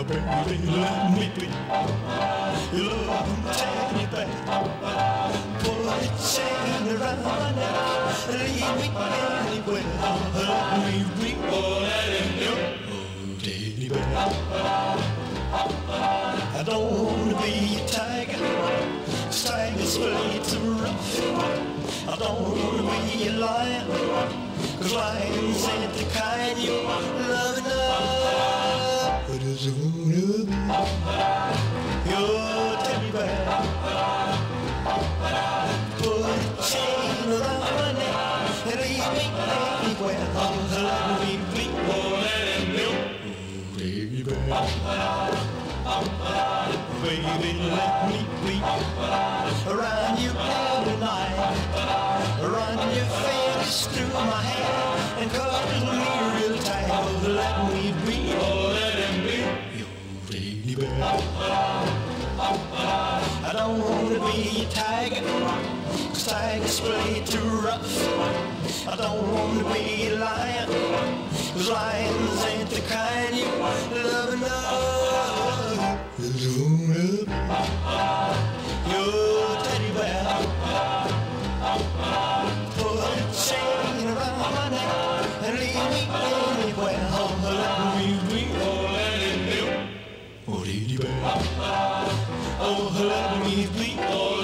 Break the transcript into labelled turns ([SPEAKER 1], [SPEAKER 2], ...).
[SPEAKER 1] Baby, let me be your loving teddy bear. Put a chain around my neck, lead me anywhere. Let me be, oh, let him go, oh, teddy bear. I don't wanna be a tiger, 'cause tigers play too rough. I don't wanna be a lion, 'cause lions ain't the kind you love enough. I just wanna be your teddy bear. Put a chain around my neck and leave me anywhere. Let me be, oh, let him go, oh, teddy bear. Baby, let me be around you every night. Run your fingers through my hair and cuddle me real tight. Oh, let me be, oh, let him be your teddy bear. I don't wanna be a tiger, 'cause tigers play too rough. I don't wanna be a lion, 'cause lions ain't the kind you love enough. I just wanna be your teddy bear. Put a chain around my neck and leave me anywhere. Oh, let me be, oh, let him be, oh, teddy bear. Oh, let me be, oh,